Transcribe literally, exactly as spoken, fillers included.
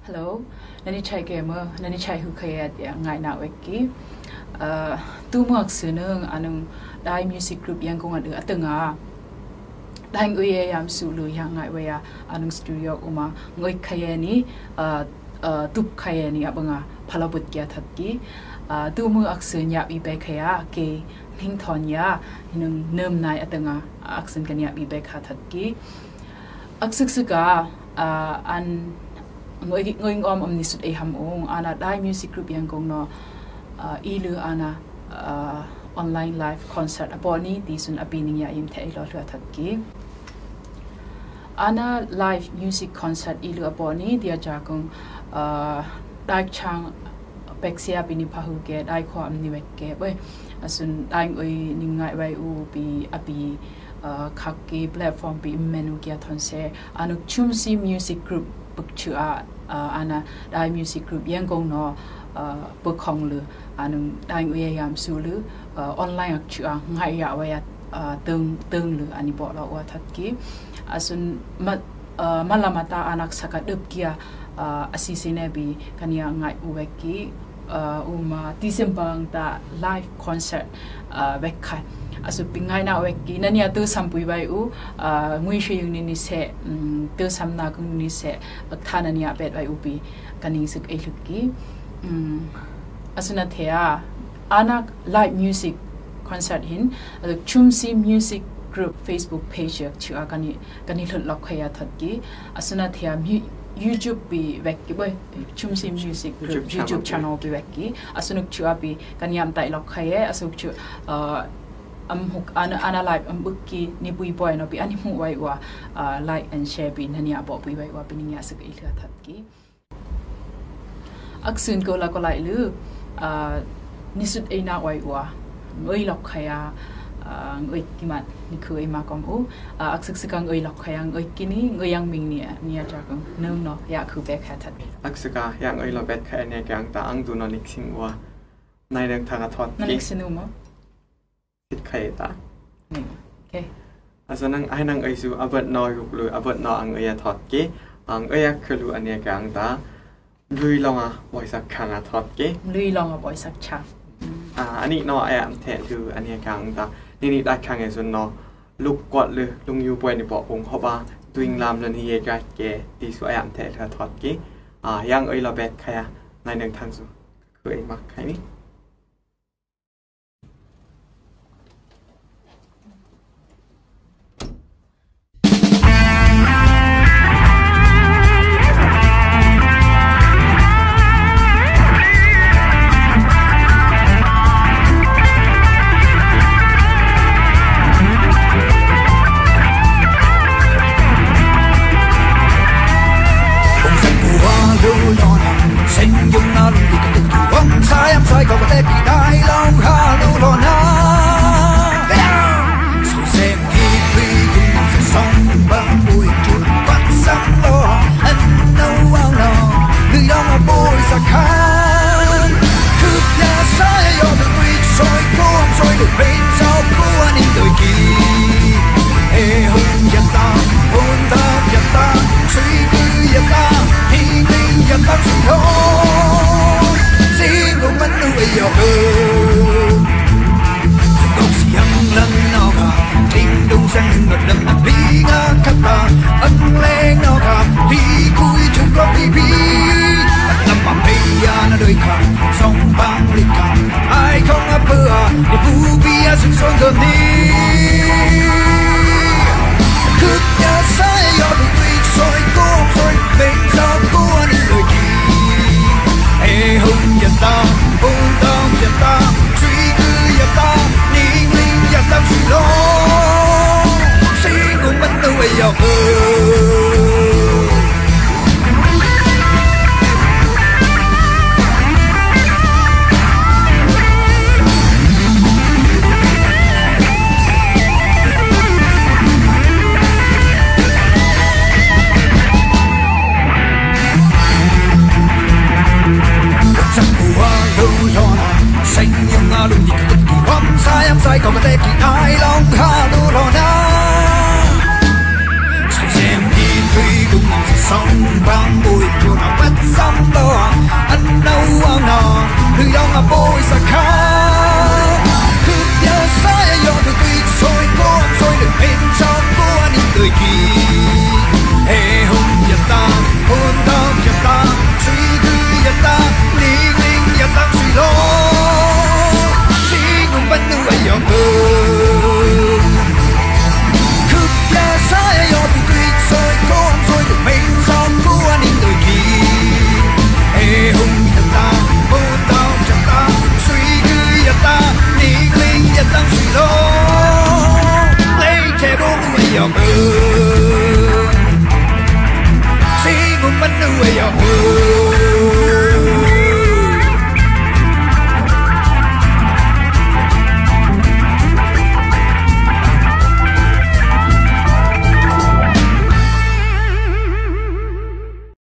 Hello, nani chai gamer, nani chai hu kaya dia ngai na weki. Uh, tu muak seneng anung Daai music group yang kong ada atenga. Daai ngui yam sulu yang ngai waya anung studio uma ngoi kaya ni uh, uh, tup kaya ni abanga palabut kia thatki. Uh, tu muak senya ibe kaya ke hing thonya hinung nem nai atenga aksen kanya ibe kha thatki. Aksik suka uh, an ngoi ngoi om om ni sut e ham ong ana Daai music group yang kong no uh, ilu ana uh, online live concert aponi ti sun apining ya im thei lo thua thatki ana live music concert ilu aponi dia ja kong uh, Daai chang peksia bini pahu ke Daai kho am ni wek ke boy asun Daai oi ningai wai u bi api uh, khaki platform bi menu kia thonse anu chumsi music group bukchua uh, ana Daai music group yang kong no uh, bukong lu anu Daai ngui yam sulu uh, online ak chua ngai ya waya uh, tung tung lu ani bo la wa thatki asun mat uh, malamata anak sakat up kia uh, asisine bi kania ngai uweki uh, uma tisembang ta live concert uh, wekkai asu pingai na weki nania tu sampui bai u ngui shi yung ni se tu samna kung ni se thana nia bet bai upi kaning suk e lukki asuna thea anak live music concert hin chumsi music group Facebook page chu akani kani thot lok khaya thatki asuna thea YouTube bi wekki boy chumsi music group YouTube channel bi wekki asunuk chu abi kaniam tai lok khaye asuk chu am hook ana ana live am bukki ni bui boy no bi ani mu wai wa like and share bi nania bo bui wai wa bining ya sak ilha thatki aksun ko la ko lai lu nisut e na wai wa ngoi lok khaya ngoi kimat ni khoi ma kom u aksik sikang ngoi lok khaya ngoi kini ngoi yang ming ni nia ja kong nung no ya khu be kha that aksika yang ngoi lo bet kha ne kyang ta ang du no nik sing wa nai dang thanga thot ki sinu mo khai ta okay asanang ai nang ai su abat no yu lu abat no ang ai thot ki ang ai khlu ania kyang ta Mlüüi Longa boi sak khanga thot ki Mlüüi Longa boi sak cha à ani no ai am the tu ania kyang ta ni ni da khang ai sun no luk kwat le lung yu poi ni bo ong ho ba tuing lam lan hi ga ke ti su ai am the tha thot ki à yang ai lo bet khaya nai nang thang su khoi mak khai ni Hãy subscribe cho kênh Ghiền Mì Gõ để không bỏ lỡ những video hấp dẫn